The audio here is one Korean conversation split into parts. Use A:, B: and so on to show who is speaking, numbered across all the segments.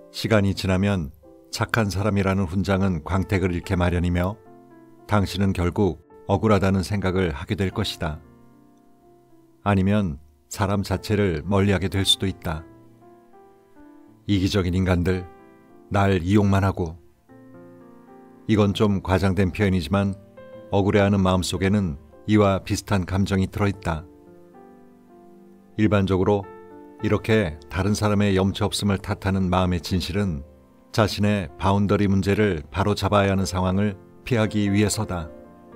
A: 시간이 지나면 착한 사람이라는 훈장은 광택을 잃게 마련이며 당신은 결국 억울하다는 생각을 하게 될 것이다. 아니면 사람 자체를 멀리하게 될 수도 있다. 이기적인 인간들, 날 이용만 하고. 이건 좀 과장된 표현이지만 억울해하는 마음속에는 이와 비슷한 감정이 들어있다. 일반적으로 이렇게 다른 사람의 염치 없음을 탓하는 마음의 진실은 자신의 바운더리 문제를 바로 잡아야 하는 상황을 피하기 위해서다.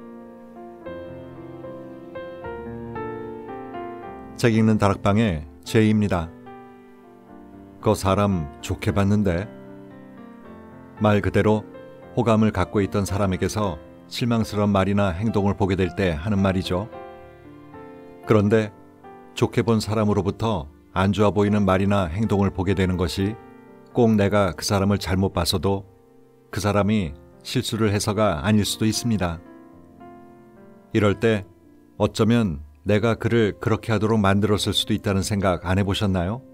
A: 책 읽는 다락방의 제이입니다. 그 사람 좋게 봤는데. 말 그대로 호감을 갖고 있던 사람에게서 실망스러운 말이나 행동을 보게 될 때 하는 말이죠. 그런데 좋게 본 사람으로부터 안 좋아 보이는 말이나 행동을 보게 되는 것이 꼭 내가 그 사람을 잘못 봤어도 그 사람이 실수를 해서가 아닐 수도 있습니다. 이럴 때 어쩌면 내가 그를 그렇게 하도록 만들었을 수도 있다는 생각 안 해보셨나요?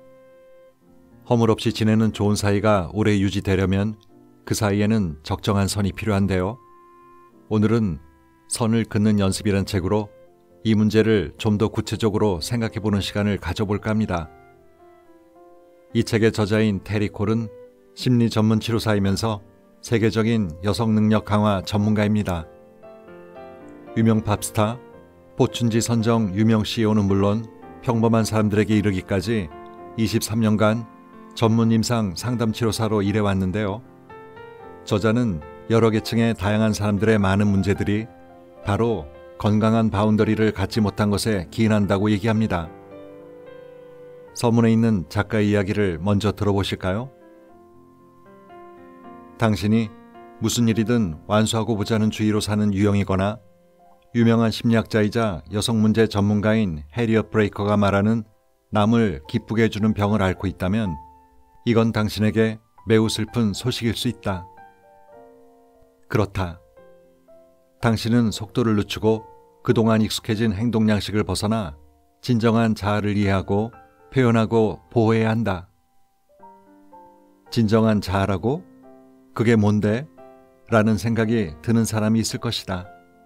A: 허물없이 지내는 좋은 사이가 오래 유지되려면 그 사이에는 적정한 선이 필요한데요. 오늘은 선을 긋는 연습이란 책으로 이 문제를 좀 더 구체적으로 생각해보는 시간을 가져볼까 합니다. 이 책의 저자인 테리 콜은 심리 전문 치료사이면서 세계적인 여성 능력 강화 전문가입니다. 유명 팝스타, 포춘지 선정 유명 CEO는 물론 평범한 사람들에게 이르기까지 23년간 전문 임상 상담 치료사로 일해왔는데요. 저자는 여러 계층의 다양한 사람들의 많은 문제들이 바로 건강한 바운더리를 갖지 못한 것에 기인한다고 얘기합니다. 서문에 있는 작가의 이야기를 먼저 들어보실까요? 당신이 무슨 일이든 완수하고 보자는 주의로 사는 유형이거나 유명한 심리학자이자 여성 문제 전문가인 해리엇 브레이커가 말하는 남을 기쁘게 해주는 병을 앓고 있다면 이건 당신에게 매우 슬픈 소식일 수 있다. 그렇다. 당신은 속도를 늦추고 그동안 익숙해진 행동 양식을 벗어나 진정한 자아를 이해하고 표현하고 보호해야 한다. 진정한 자아라고? 그게 뭔데? 라는 생각이 드는 사람이 있을 것이다.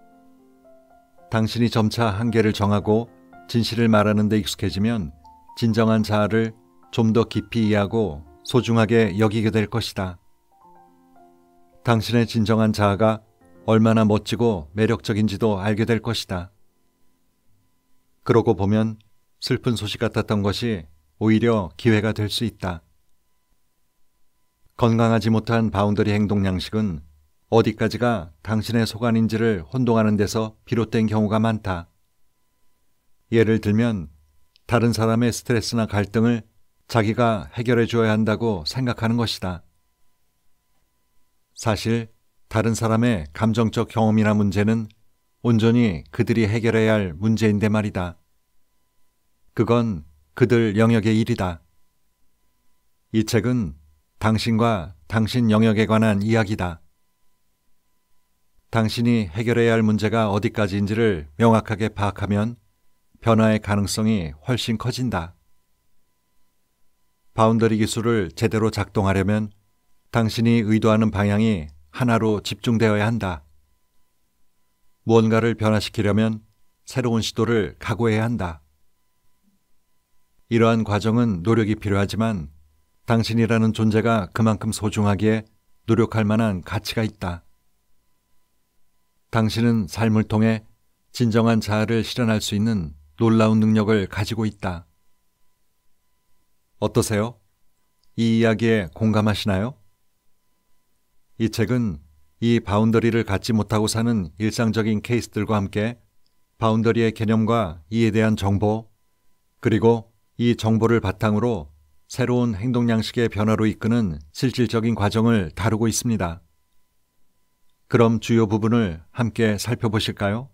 A: 당신이 점차 한계를 정하고 진실을 말하는 데 익숙해지면 진정한 자아를 좀 더 깊이 이해하고 소중하게 여기게 될 것이다. 당신의 진정한 자아가 얼마나 멋지고 매력적인지도 알게 될 것이다. 그러고 보면 슬픈 소식 같았던 것이 오히려 기회가 될 수 있다. 건강하지 못한 바운더리 행동 양식은 어디까지가 당신의 속안인지를 혼동하는 데서 비롯된 경우가 많다. 예를 들면 다른 사람의 스트레스나 갈등을 자기가 해결해 줘야 한다고 생각하는 것이다. 사실 다른 사람의 감정적 경험이나 문제는 온전히 그들이 해결해야 할 문제인데 말이다. 그건 그들 영역의 일이다. 이 책은 당신과 당신 영역에 관한 이야기다. 당신이 해결해야 할 문제가 어디까지인지를 명확하게 파악하면 변화의 가능성이 훨씬 커진다. 바운더리 기술을 제대로 작동하려면 당신이 의도하는 방향이 하나로 집중되어야 한다. 무언가를 변화시키려면 새로운 시도를 각오해야 한다. 이러한 과정은 노력이 필요하지만 당신이라는 존재가 그만큼 소중하기에 노력할 만한 가치가 있다. 당신은 삶을 통해 진정한 자아를 실현할 수 있는 놀라운 능력을 가지고 있다. 어떠세요? 이 이야기에 공감하시나요? 이 책은 이 바운더리를 갖지 못하고 사는 일상적인 케이스들과 함께 바운더리의 개념과 이에 대한 정보, 그리고 이 정보를 바탕으로 새로운 행동 양식의 변화로 이끄는 실질적인 과정을 다루고 있습니다. 그럼 주요 부분을 함께 살펴보실까요?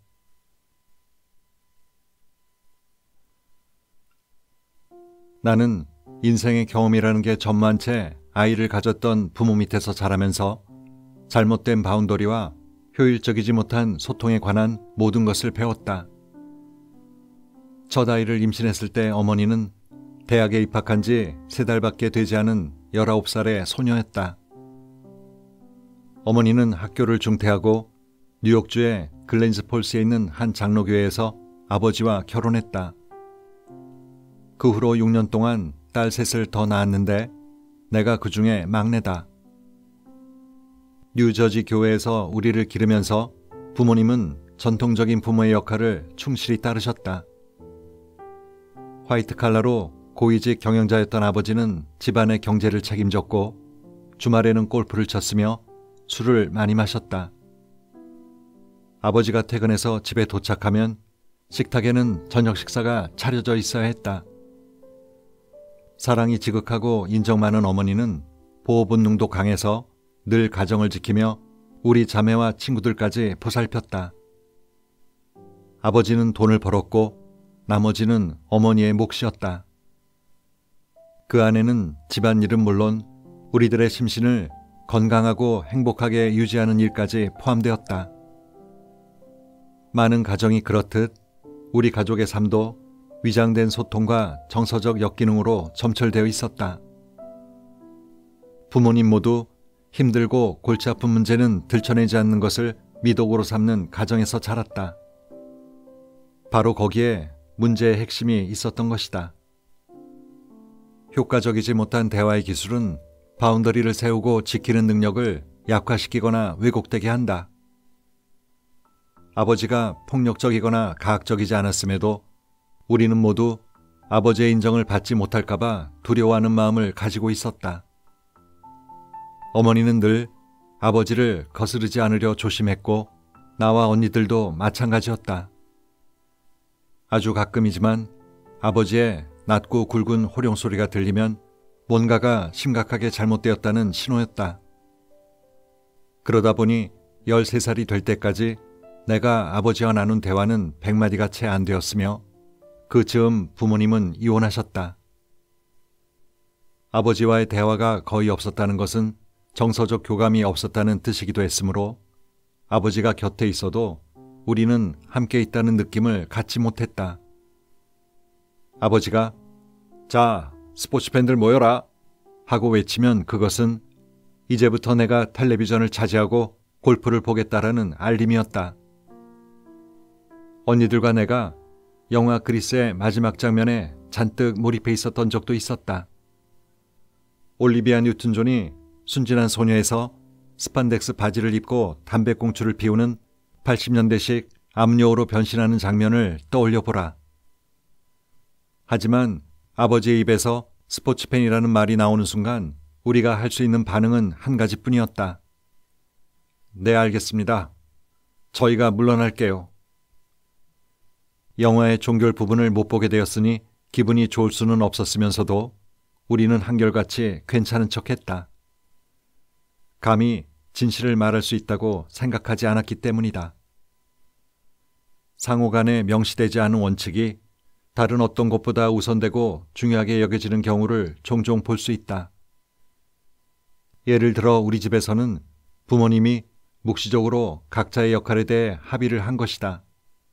A: 나는 인생의 경험이라는 게 전무한 채 아이를 가졌던 부모 밑에서 자라면서 잘못된 바운더리와 효율적이지 못한 소통에 관한 모든 것을 배웠다. 첫 아이를 임신했을 때 어머니는 대학에 입학한 지 3달밖에 되지 않은 19살의 소녀였다. 어머니는 학교를 중퇴하고 뉴욕주의 글렌즈폴스에 있는 한 장로교회에서 아버지와 결혼했다. 그 후로 6년 동안 딸 셋을 더 낳았는데 내가 그 중에 막내다. 뉴저지 교회에서 우리를 기르면서 부모님은 전통적인 부모의 역할을 충실히 따르셨다. 화이트 칼라로 고위직 경영자였던 아버지는 집안의 경제를 책임졌고 주말에는 골프를 쳤으며 술을 많이 마셨다. 아버지가 퇴근해서 집에 도착하면 식탁에는 저녁 식사가 차려져 있어야 했다. 사랑이 지극하고 인정 많은 어머니는 보호 본능도 강해서 늘 가정을 지키며 우리 자매와 친구들까지 보살폈다. 아버지는 돈을 벌었고 나머지는 어머니의 몫이었다. 그 안에는 집안일은 물론 우리들의 심신을 건강하고 행복하게 유지하는 일까지 포함되었다. 많은 가정이 그렇듯 우리 가족의 삶도 위장된 소통과 정서적 역기능으로 점철되어 있었다. 부모님 모두 힘들고 골치 아픈 문제는 들춰내지 않는 것을 미덕으로 삼는 가정에서 자랐다. 바로 거기에 문제의 핵심이 있었던 것이다. 효과적이지 못한 대화의 기술은 바운더리를 세우고 지키는 능력을 약화시키거나 왜곡되게 한다. 아버지가 폭력적이거나 가학적이지 않았음에도 우리는 모두 아버지의 인정을 받지 못할까봐 두려워하는 마음을 가지고 있었다. 어머니는 늘 아버지를 거스르지 않으려 조심했고 나와 언니들도 마찬가지였다. 아주 가끔이지만 아버지의 낮고 굵은 호령 소리가 들리면 뭔가가 심각하게 잘못되었다는 신호였다. 그러다 보니 13살이 될 때까지 내가 아버지와 나눈 대화는 100마디가 채 안 되었으며 그 즈음 부모님은 이혼하셨다. 아버지와의 대화가 거의 없었다는 것은 정서적 교감이 없었다는 뜻이기도 했으므로 아버지가 곁에 있어도 우리는 함께 있다는 느낌을 갖지 못했다. 아버지가 자, 스포츠 팬들 모여라 하고 외치면 그것은 이제부터 내가 텔레비전을 차지하고 골프를 보겠다라는 알림이었다. 언니들과 내가 영화 그리스의 마지막 장면에 잔뜩 몰입해 있었던 적도 있었다. 올리비아 뉴튼 존이 순진한 소녀에서 스판덱스 바지를 입고 담배꽁초를 피우는 80년대식 암여우로 변신하는 장면을 떠올려 보라. 하지만 아버지의 입에서 스포츠팬이라는 말이 나오는 순간 우리가 할 수 있는 반응은 한 가지뿐이었다. 네, 알겠습니다. 저희가 물러날게요. 영화의 종결 부분을 못 보게 되었으니 기분이 좋을 수는 없었으면서도 우리는 한결같이 괜찮은 척했다. 감히 진실을 말할 수 있다고 생각하지 않았기 때문이다. 상호간에 명시되지 않은 원칙이 다른 어떤 것보다 우선되고 중요하게 여겨지는 경우를 종종 볼 수 있다. 예를 들어 우리 집에서는 부모님이 묵시적으로 각자의 역할에 대해 합의를 한 것이다.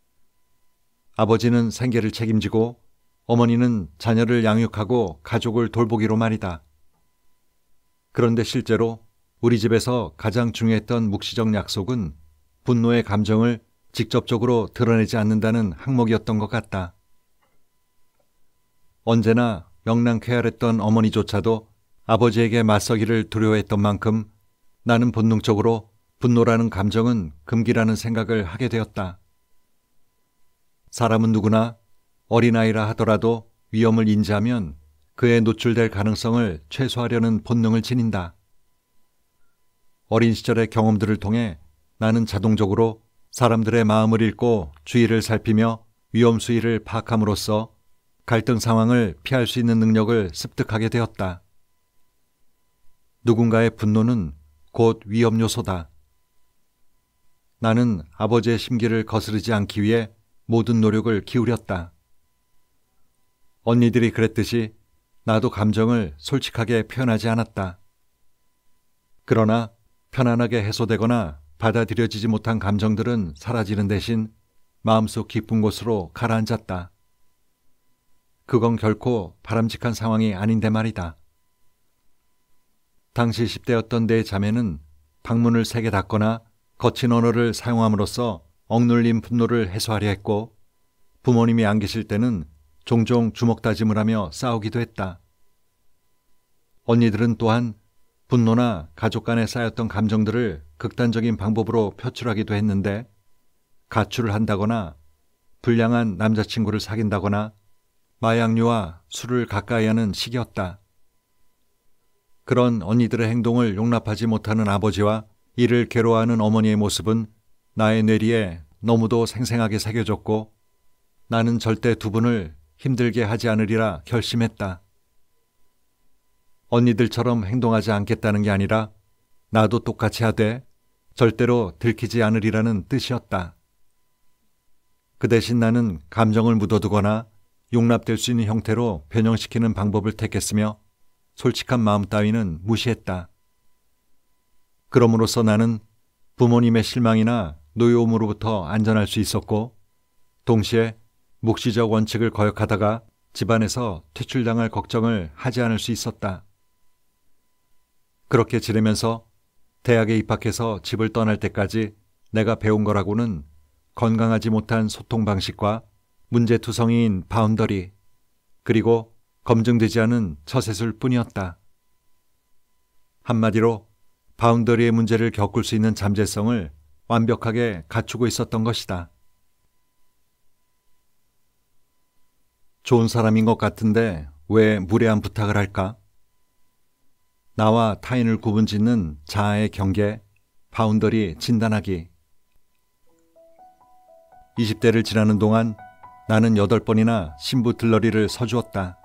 A: 아버지는 생계를 책임지고 어머니는 자녀를 양육하고 가족을 돌보기로 말이다. 그런데 실제로 우리 집에서 가장 중요했던 묵시적 약속은 분노의 감정을 직접적으로 드러내지 않는다는 항목이었던 것 같다. 언제나 명랑쾌활했던 어머니조차도 아버지에게 맞서기를 두려워했던 만큼 나는 본능적으로 분노라는 감정은 금기라는 생각을 하게 되었다. 사람은 누구나 어린아이라 하더라도 위험을 인지하면 그에 노출될 가능성을 최소화하려는 본능을 지닌다. 어린 시절의 경험들을 통해 나는 자동적으로 사람들의 마음을 읽고 주의를 살피며 위험 수위를 파악함으로써 갈등 상황을 피할 수 있는 능력을 습득하게 되었다. 누군가의 분노는 곧 위험 요소다. 나는 아버지의 심기를 거스르지 않기 위해 모든 노력을 기울였다. 언니들이 그랬듯이 나도 감정을 솔직하게 표현하지 않았다. 그러나 편안하게 해소되거나 받아들여지지 못한 감정들은 사라지는 대신 마음속 깊은 곳으로 가라앉았다. 그건 결코 바람직한 상황이 아닌데 말이다. 당시 10대였던 내 자매는 방문을 세게 닫거나 거친 언어를 사용함으로써 억눌린 분노를 해소하려 했고, 부모님이 안 계실 때는 종종 주먹다짐을 하며 싸우기도 했다. 언니들은 또한 분노나 가족 간에 쌓였던 감정들을 극단적인 방법으로 표출하기도 했는데, 가출을 한다거나 불량한 남자친구를 사귄다거나 마약류와 술을 가까이 하는 시기였다. 그런 언니들의 행동을 용납하지 못하는 아버지와 이를 괴로워하는 어머니의 모습은 나의 뇌리에 너무도 생생하게 새겨졌고, 나는 절대 두 분을 힘들게 하지 않으리라 결심했다. 언니들처럼 행동하지 않겠다는 게 아니라 나도 똑같이 하되 절대로 들키지 않으리라는 뜻이었다. 그 대신 나는 감정을 묻어두거나 용납될 수 있는 형태로 변형시키는 방법을 택했으며 솔직한 마음 따위는 무시했다. 그럼으로써 나는 부모님의 실망이나 노여움으로부터 안전할 수 있었고, 동시에 묵시적 원칙을 거역하다가 집안에서 퇴출당할 걱정을 하지 않을 수 있었다. 그렇게 지내면서 대학에 입학해서 집을 떠날 때까지 내가 배운 거라고는 건강하지 못한 소통 방식과 문제투성이인 바운더리, 그리고 검증되지 않은 처세술 뿐이었다. 한마디로 바운더리의 문제를 겪을 수 있는 잠재성을 완벽하게 갖추고 있었던 것이다. 좋은 사람인 것 같은데 왜 무례한 부탁을 할까? 나와 타인을 구분짓는 자아의 경계, 바운더리 진단하기. 20대를 지나는 동안 나는 8번이나 신부 들러리를 서주었다.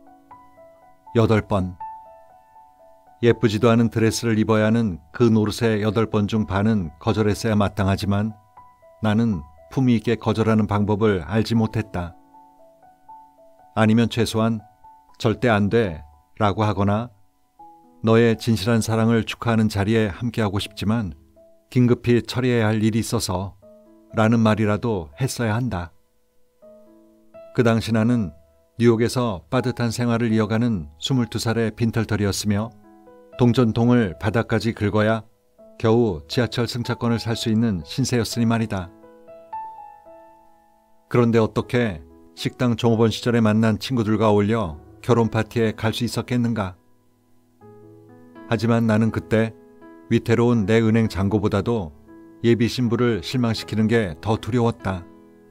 A: 8번. 예쁘지도 않은 드레스를 입어야 하는 그 노릇의 8번 중 반은 거절했어야 마땅하지만 나는 품위 있게 거절하는 방법을 알지 못했다. 아니면 최소한 절대 안 돼 라고 하거나 너의 진실한 사랑을 축하하는 자리에 함께하고 싶지만 긴급히 처리해야 할 일이 있어서 라는 말이라도 했어야 한다. 그 당시 나는 뉴욕에서 빠듯한 생활을 이어가는 22살의 빈털터리였으며 동전통을 바닥까지 긁어야 겨우 지하철 승차권을 살 수 있는 신세였으니 말이다. 그런데 어떻게 식당 종업원 시절에 만난 친구들과 어울려 결혼 파티에 갈 수 있었겠는가? 하지만 나는 그때 위태로운 내 은행 잔고보다도 예비 신부를 실망시키는 게 더 두려웠다.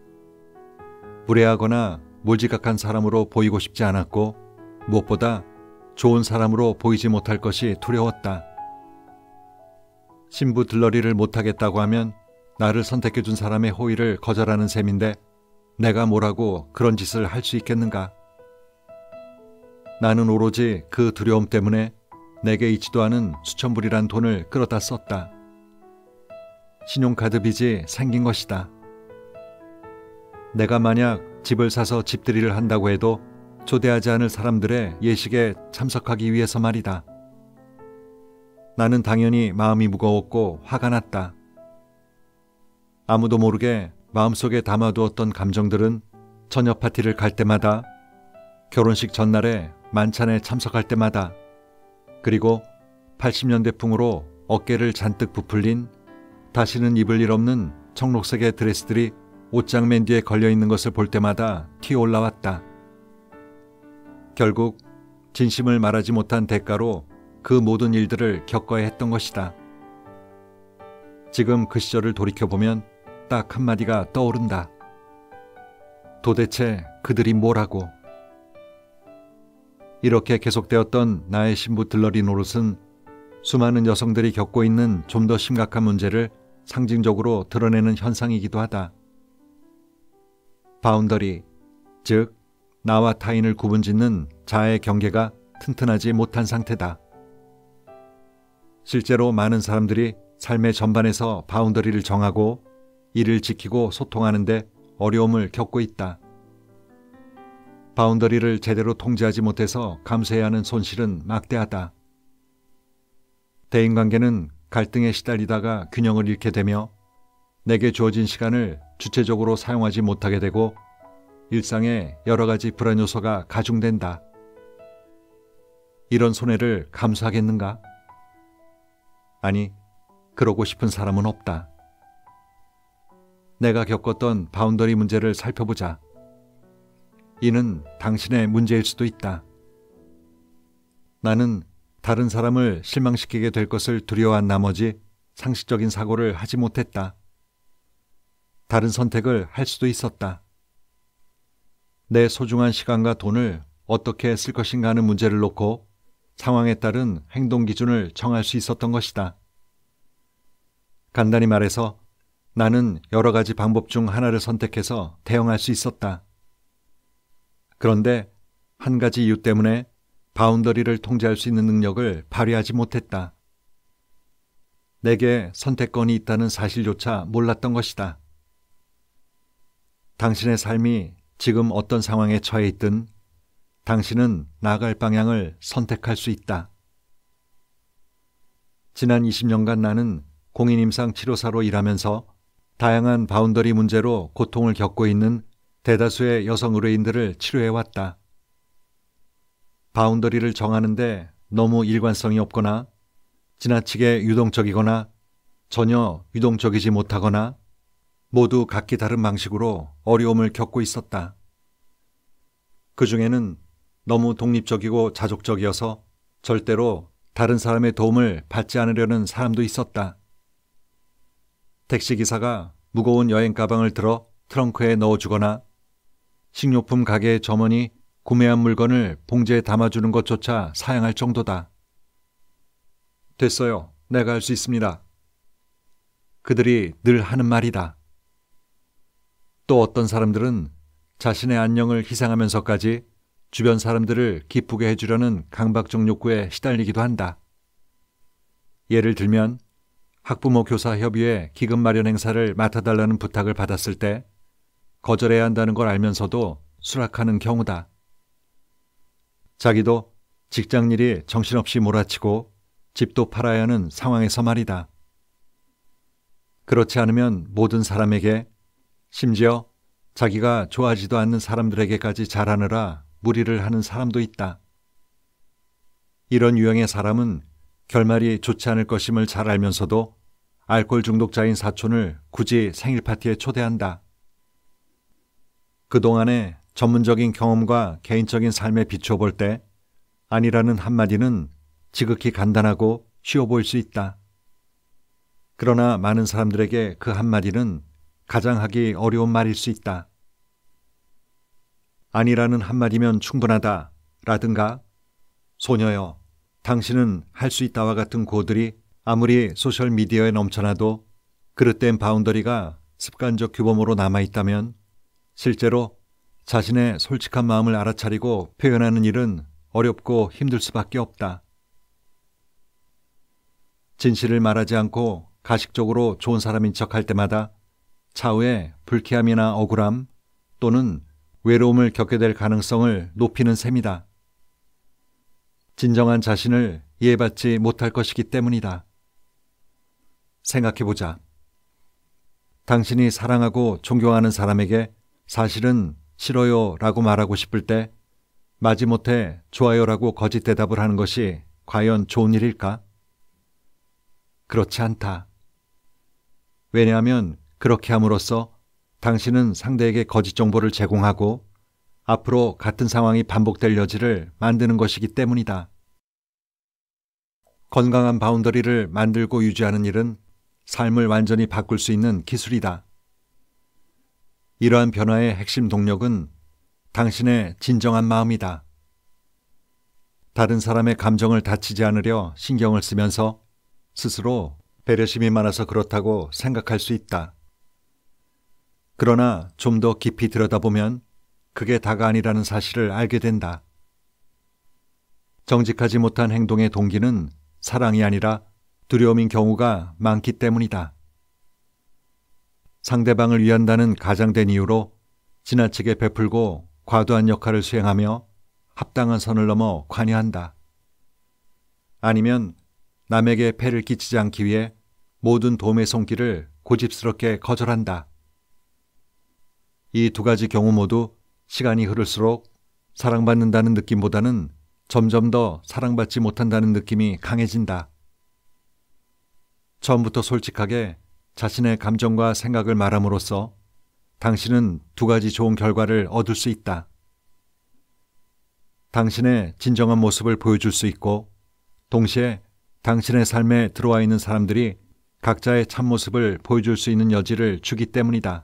A: 무례하거나 몰지각한 사람으로 보이고 싶지 않았고 무엇보다 좋은 사람으로 보이지 못할 것이 두려웠다. 신부 들러리를 못하겠다고 하면 나를 선택해준 사람의 호의를 거절하는 셈인데 내가 뭐라고 그런 짓을 할 수 있겠는가? 나는 오로지 그 두려움 때문에 내게 있지도 않은 수천 불이란 돈을 끌어다 썼다. 신용카드 빚이 생긴 것이다. 내가 만약 집을 사서 집들이를 한다고 해도 초대하지 않을 사람들의 예식에 참석하기 위해서 말이다. 나는 당연히 마음이 무거웠고 화가 났다. 아무도 모르게 마음속에 담아두었던 감정들은 처녀 파티를 갈 때마다, 결혼식 전날에 만찬에 참석할 때마다, 그리고 80년대 풍으로 어깨를 잔뜩 부풀린 다시는 입을 일 없는 청록색의 드레스들이 옷장 맨 뒤에 걸려있는 것을 볼 때마다 튀어올라왔다. 결국 진심을 말하지 못한 대가로 그 모든 일들을 겪어야 했던 것이다. 지금 그 시절을 돌이켜보면 딱 한마디가 떠오른다. 도대체 그들이 뭐라고? 이렇게 계속되었던 나의 신부 들러리 노릇은 수많은 여성들이 겪고 있는 좀 더 심각한 문제를 상징적으로 드러내는 현상이기도 하다. 바운더리, 즉 나와 타인을 구분짓는 자아의 경계가 튼튼하지 못한 상태다. 실제로 많은 사람들이 삶의 전반에서 바운더리를 정하고 이를 지키고 소통하는데 어려움을 겪고 있다. 바운더리를 제대로 통제하지 못해서 감수해야 하는 손실은 막대하다. 대인관계는 갈등에 시달리다가 균형을 잃게 되며 내게 주어진 시간을 주체적으로 사용하지 못하게 되고 일상에 여러 가지 불안 요소가 가중된다. 이런 손해를 감수하겠는가? 아니, 그러고 싶은 사람은 없다. 내가 겪었던 바운더리 문제를 살펴보자. 이는 당신의 문제일 수도 있다. 나는 다른 사람을 실망시키게 될 것을 두려워한 나머지 상식적인 사고를 하지 못했다. 다른 선택을 할 수도 있었다. 내 소중한 시간과 돈을 어떻게 쓸 것인가 하는 문제를 놓고 상황에 따른 행동 기준을 정할 수 있었던 것이다. 간단히 말해서 나는 여러 가지 방법 중 하나를 선택해서 대응할 수 있었다. 그런데 한 가지 이유 때문에 바운더리를 통제할 수 있는 능력을 발휘하지 못했다. 내게 선택권이 있다는 사실조차 몰랐던 것이다. 당신의 삶이 지금 어떤 상황에 처해 있든 당신은 나아갈 방향을 선택할 수 있다. 지난 20년간 나는 공인임상 치료사로 일하면서 다양한 바운더리 문제로 고통을 겪고 있는 대다수의 여성 의뢰인들을 치료해왔다. 바운더리를 정하는데 너무 일관성이 없거나 지나치게 유동적이거나 전혀 유동적이지 못하거나 모두 각기 다른 방식으로 어려움을 겪고 있었다. 그 중에는 너무 독립적이고 자족적이어서 절대로 다른 사람의 도움을 받지 않으려는 사람도 있었다. 택시기사가 무거운 여행 가방을 들어 트렁크에 넣어주거나 식료품 가게의 점원이 구매한 물건을 봉지에 담아주는 것조차 사양할 정도다. 됐어요. 내가 할 수 있습니다. 그들이 늘 하는 말이다. 또 어떤 사람들은 자신의 안녕을 희생하면서까지 주변 사람들을 기쁘게 해주려는 강박적 욕구에 시달리기도 한다. 예를 들면 학부모 교사 협의회 기금 마련 행사를 맡아달라는 부탁을 받았을 때 거절해야 한다는 걸 알면서도 수락하는 경우다. 자기도 직장일이 정신없이 몰아치고 집도 팔아야 하는 상황에서 말이다. 그렇지 않으면 모든 사람에게, 심지어 자기가 좋아하지도 않는 사람들에게까지 잘하느라 무리를 하는 사람도 있다. 이런 유형의 사람은 결말이 좋지 않을 것임을 잘 알면서도 알코올 중독자인 사촌을 굳이 생일 파티에 초대한다. 그동안의 전문적인 경험과 개인적인 삶에 비추어 볼 때 아니라는 한마디는 지극히 간단하고 쉬워 보일 수 있다. 그러나 많은 사람들에게 그 한마디는 가장 하기 어려운 말일 수 있다. 아니라는 한마디면 충분하다 라든가 소녀여, 당신은 할 수 있다와 같은 고들이 아무리 소셜미디어에 넘쳐나도 그릇된 바운더리가 습관적 규범으로 남아있다면 실제로 자신의 솔직한 마음을 알아차리고 표현하는 일은 어렵고 힘들 수밖에 없다. 진실을 말하지 않고 가식적으로 좋은 사람인 척할 때마다 차후에 불쾌함이나 억울함 또는 외로움을 겪게 될 가능성을 높이는 셈이다. 진정한 자신을 이해받지 못할 것이기 때문이다. 생각해보자. 당신이 사랑하고 존경하는 사람에게 사실은 싫어요 라고 말하고 싶을 때 마지못해 좋아요 라고 거짓 대답을 하는 것이 과연 좋은 일일까? 그렇지 않다. 왜냐하면 그렇게 함으로써 당신은 상대에게 거짓 정보를 제공하고 앞으로 같은 상황이 반복될 여지를 만드는 것이기 때문이다. 건강한 바운더리를 만들고 유지하는 일은 삶을 완전히 바꿀 수 있는 기술이다. 이러한 변화의 핵심 동력은 당신의 진정한 마음이다. 다른 사람의 감정을 다치지 않으려 신경을 쓰면서 스스로 배려심이 많아서 그렇다고 생각할 수 있다. 그러나 좀 더 깊이 들여다보면 그게 다가 아니라는 사실을 알게 된다. 정직하지 못한 행동의 동기는 사랑이 아니라 두려움인 경우가 많기 때문이다. 상대방을 위한다는 가장된 이유로 지나치게 베풀고 과도한 역할을 수행하며 합당한 선을 넘어 관여한다. 아니면 남에게 폐를 끼치지 않기 위해 모든 도움의 손길을 고집스럽게 거절한다. 이 두 가지 경우 모두 시간이 흐를수록 사랑받는다는 느낌보다는 점점 더 사랑받지 못한다는 느낌이 강해진다. 처음부터 솔직하게 자신의 감정과 생각을 말함으로써 당신은 두 가지 좋은 결과를 얻을 수 있다. 당신의 진정한 모습을 보여줄 수 있고 동시에 당신의 삶에 들어와 있는 사람들이 각자의 참모습을 보여줄 수 있는 여지를 주기 때문이다.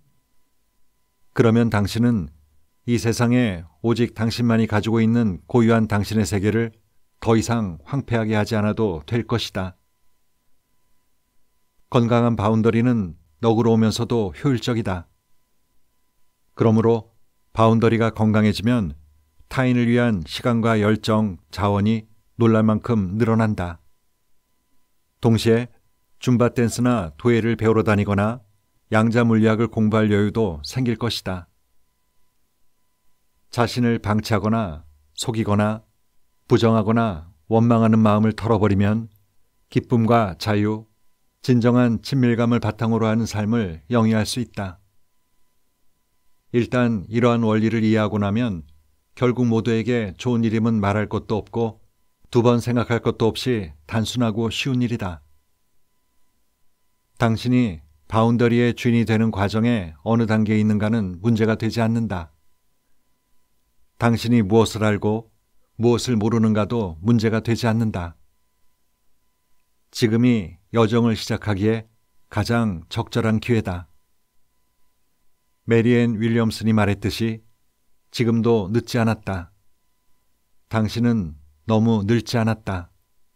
A: 그러면 당신은 이 세상에 오직 당신만이 가지고 있는 고유한 당신의 세계를 더 이상 황폐하게 하지 않아도 될 것이다. 건강한 바운더리는 너그러우면서도 효율적이다. 그러므로 바운더리가 건강해지면 타인을 위한 시간과 열정, 자원이 놀랄 만큼 늘어난다. 동시에 줌바 댄스나 도예를 배우러 다니거나 양자 물리학을 공부할 여유도 생길 것이다. 자신을 방치하거나 속이거나 부정하거나 원망하는 마음을 털어버리면 기쁨과 자유, 진정한 친밀감을 바탕으로 하는 삶을 영위할 수 있다. 일단 이러한 원리를 이해하고 나면 결국 모두에게 좋은 일임은 말할 것도 없고 두 번 생각할 것도 없이 단순하고 쉬운 일이다. 당신이 바운더리의 주인이 되는 과정에 어느 단계에 있는가는 문제가 되지 않는다. 당신이 무엇을 알고 무엇을 모르는가도 문제가 되지 않는다. 지금이 여정을 시작하기에 가장 적절한 기회다. 메리앤 윌리엄슨이 말했듯이 지금도 늦지 않았다. 당신은 너무 늙지 않았다.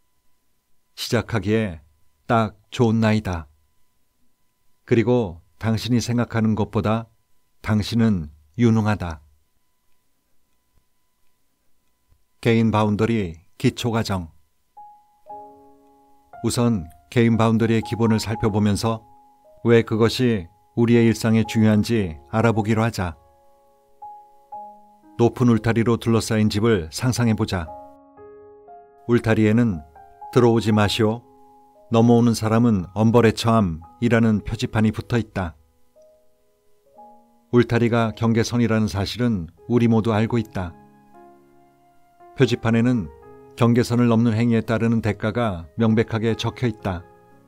A: 시작하기에 딱 좋은 나이다. 그리고 당신이 생각하는 것보다 당신은 유능하다. 개인 바운더리 기초과정. 우선 개인 바운더리의 기본을 살펴보면서 왜 그것이 우리의 일상에 중요한지 알아보기로 하자. 높은 울타리로 둘러싸인 집을 상상해보자. 울타리에는 들어오지 마시오, 넘어오는 사람은 엄벌에 처함이라는 표지판이 붙어 있다. 울타리가 경계선이라는 사실은 우리 모두 알고 있다. 표지판에는 경계선을 넘는 행위에 따르는 대가가 명백하게 적혀 있다.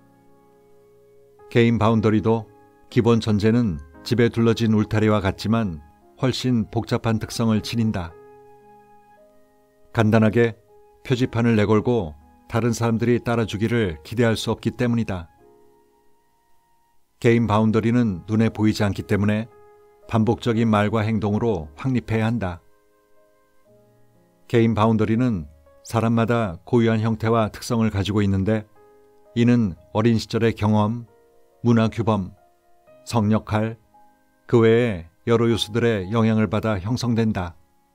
A: 개인 바운더리도 기본 전제는 집에 둘러진 울타리와 같지만 훨씬 복잡한 특성을 지닌다. 간단하게 표지판을 내걸고 다른 사람들이 따라주기를 기대할 수 없기 때문이다. 개인 바운더리는 눈에 보이지 않기 때문에 반복적인 말과 행동으로 확립해야 한다. 개인 바운더리는 사람마다 고유한 형태와 특성을 가지고 있는데 이는 어린 시절의 경험, 문화 규범, 성역할, 그 외에 여러 요소들의 영향을 받아 형성된다.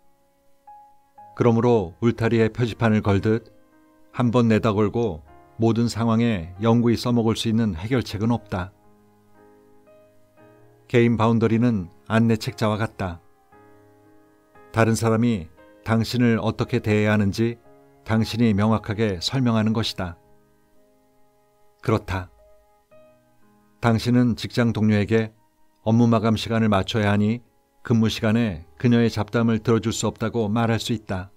A: 그러므로 울타리에 표지판을 걸듯 한 번 내다 걸고 모든 상황에 영구히 써먹을 수 있는 해결책은 없다. 개인 바운더리는 안내책자와 같다. 다른 사람이 당신을 어떻게 대해야 하는지 당신이 명확하게 설명하는 것이다. 그렇다. 당신은 직장 동료에게 업무 마감 시간을 맞춰야 하니 근무 시간에 그녀의 잡담을 들어줄 수 없다고 말할 수 있다.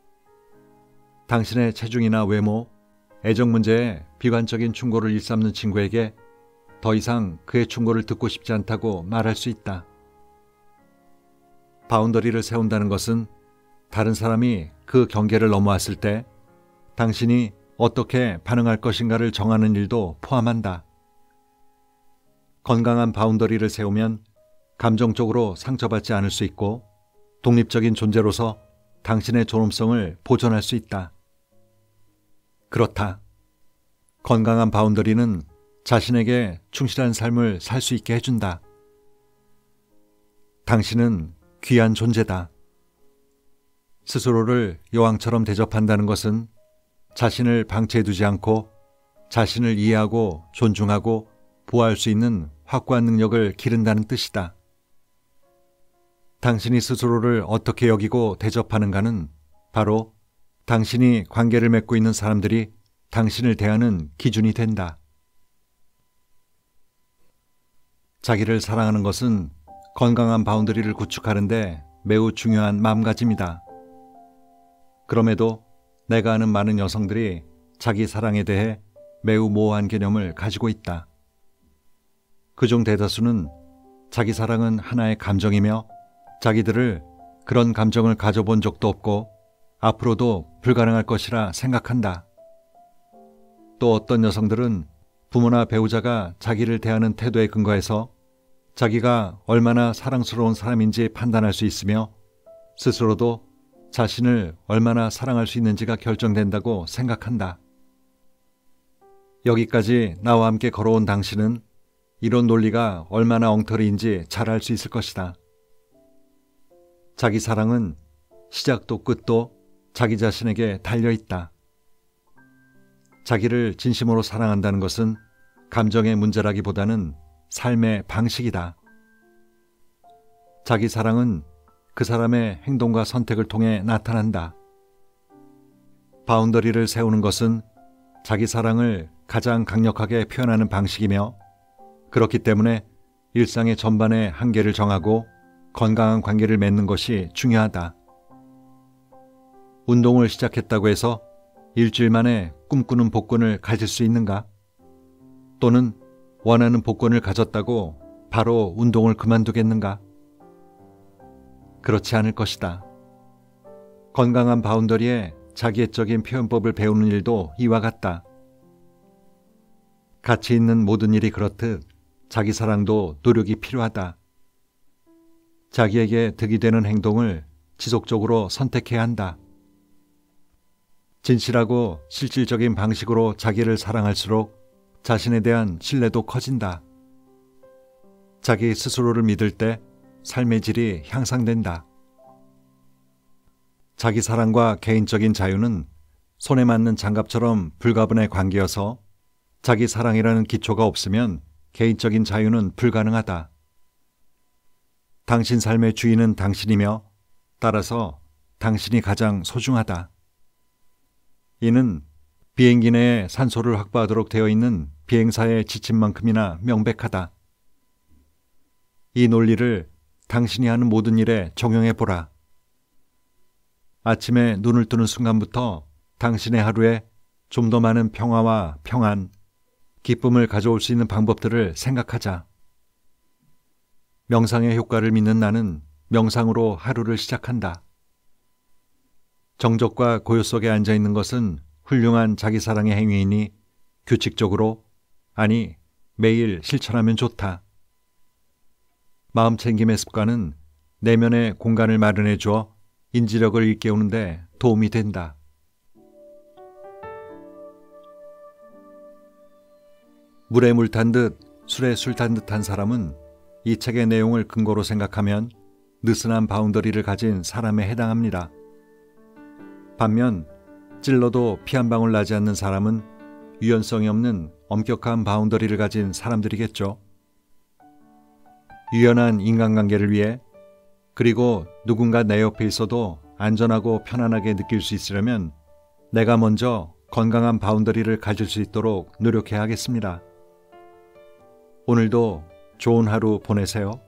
A: 당신의 체중이나 외모, 애정 문제에 비관적인 충고를 일삼는 친구에게 더 이상 그의 충고를 듣고 싶지 않다고 말할 수 있다. 바운더리를 세운다는 것은 다른 사람이 그 경계를 넘어왔을 때 당신이 어떻게 반응할 것인가를 정하는 일도 포함한다. 건강한 바운더리를 세우면 감정적으로 상처받지 않을 수 있고 독립적인 존재로서 당신의 존엄성을 보존할 수 있다. 그렇다. 건강한 바운더리는 자신에게 충실한 삶을 살 수 있게 해준다. 당신은 귀한 존재다. 스스로를 여왕처럼 대접한다는 것은 자신을 방치해두지 않고 자신을 이해하고 존중하고 보호할 수 있는 확고한 능력을 기른다는 뜻이다. 당신이 스스로를 어떻게 여기고 대접하는가는 바로 당신이 관계를 맺고 있는 사람들이 당신을 대하는 기준이 된다. 자기를 사랑하는 것은 건강한 바운더리를 구축하는 데 매우 중요한 마음가짐이다. 그럼에도 내가 아는 많은 여성들이 자기 사랑에 대해 매우 모호한 개념을 가지고 있다. 그중 대다수는 자기 사랑은 하나의 감정이며 자기들을 그런 감정을 가져본 적도 없고 앞으로도 불가능할 것이라 생각한다. 또 어떤 여성들은 부모나 배우자가 자기를 대하는 태도에 근거해서 자기가 얼마나 사랑스러운 사람인지 판단할 수 있으며 스스로도 자신을 얼마나 사랑할 수 있는지가 결정된다고 생각한다. 여기까지 나와 함께 걸어온 당신은 이런 논리가 얼마나 엉터리인지 잘 알 수 있을 것이다. 자기 사랑은 시작도 끝도 자기 자신에게 달려있다. 자기를 진심으로 사랑한다는 것은 감정의 문제라기보다는 삶의 방식이다. 자기 사랑은 그 사람의 행동과 선택을 통해 나타난다. 바운더리를 세우는 것은 자기 사랑을 가장 강력하게 표현하는 방식이며 그렇기 때문에 일상의 전반에 한계를 정하고 건강한 관계를 맺는 것이 중요하다. 운동을 시작했다고 해서 일주일 만에 꿈꾸는 복근을 가질 수 있는가? 또는 원하는 복근을 가졌다고 바로 운동을 그만두겠는가? 그렇지 않을 것이다. 건강한 바운더리에 자기애적인 표현법을 배우는 일도 이와 같다. 가치 있는 모든 일이 그렇듯 자기 사랑도 노력이 필요하다. 자기에게 득이 되는 행동을 지속적으로 선택해야 한다. 진실하고 실질적인 방식으로 자기를 사랑할수록 자신에 대한 신뢰도 커진다. 자기 스스로를 믿을 때 삶의 질이 향상된다. 자기 사랑과 개인적인 자유는 손에 맞는 장갑처럼 불가분의 관계여서 자기 사랑이라는 기초가 없으면 개인적인 자유는 불가능하다. 당신 삶의 주인은 당신이며 따라서 당신이 가장 소중하다. 이는 비행기 내에 산소를 확보하도록 되어 있는 비행사의 지침만큼이나 명백하다. 이 논리를 당신이 하는 모든 일에 적용해 보라. 아침에 눈을 뜨는 순간부터 당신의 하루에 좀 더 많은 평화와 평안, 기쁨을 가져올 수 있는 방법들을 생각하자. 명상의 효과를 믿는 나는 명상으로 하루를 시작한다. 정적과 고요 속에 앉아 있는 것은 훌륭한 자기사랑의 행위이니 규칙적으로, 아니 매일 실천하면 좋다. 마음 챙김의 습관은 내면의 공간을 마련해 주어 인지력을 일깨우는 데 도움이 된다. 물에 물 탄 듯 술에 술 탄 듯한 사람은 이 책의 내용을 근거로 생각하면 느슨한 바운더리를 가진 사람에 해당합니다. 반면 찔러도 피 한 방울 나지 않는 사람은 유연성이 없는 엄격한 바운더리를 가진 사람들이겠죠. 유연한 인간관계를 위해, 그리고 누군가 내 옆에 있어도 안전하고 편안하게 느낄 수 있으려면 내가 먼저 건강한 바운더리를 가질 수 있도록 노력해야 하겠습니다. 오늘도 좋은 하루 보내세요.